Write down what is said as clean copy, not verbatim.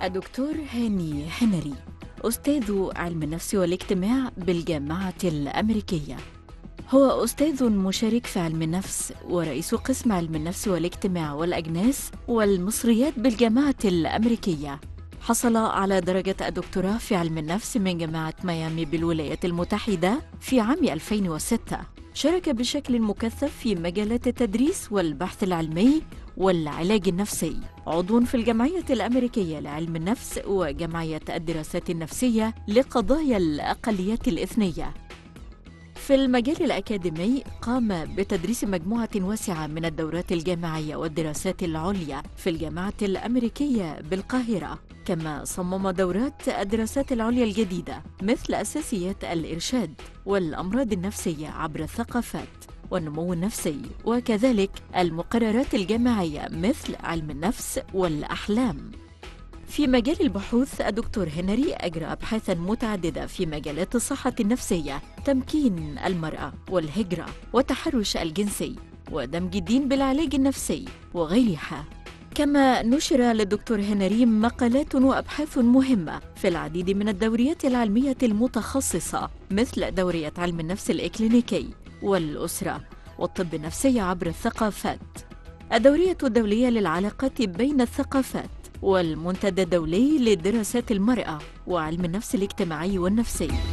الدكتور هاني هنري، أستاذ علم النفس والاجتماع بالجامعة الأمريكية. هو أستاذ مشارك في علم النفس ورئيس قسم علم النفس والاجتماع والأجناس والمصريات بالجامعة الأمريكية. حصل على درجة الدكتوراه في علم النفس من جامعة ميامي بالولايات المتحدة في عام 2006. شارك بشكل مكثف في مجالات التدريس والبحث العلمي والعلاج النفسي. عضو في الجمعية الأمريكية لعلم النفس وجمعية الدراسات النفسية لقضايا الأقليات الإثنية. في المجال الأكاديمي قام بتدريس مجموعة واسعة من الدورات الجامعية والدراسات العليا في الجامعة الأمريكية بالقاهرة، كما صمم دورات الدراسات العليا الجديدة مثل أساسيات الإرشاد والأمراض النفسية عبر الثقافات والنمو النفسي، وكذلك المقررات الجامعية مثل علم النفس والأحلام. في مجال البحوث الدكتور هنري أجرى أبحاثاً متعددة في مجالات الصحة النفسية، تمكين المرأة والهجرة والتحرش الجنسي ودمج الدين بالعلاج النفسي وغيرها. كما نشر للدكتور هنري مقالات وأبحاث مهمة في العديد من الدوريات العلمية المتخصصة مثل دورية علم النفس الإكلينيكي والأسرة والطب النفسي عبر الثقافات، الدورية الدولية للعلاقات بين الثقافات، والمنتدى الدولي لدراسات المرأة وعلم النفس الاجتماعي والنفسي.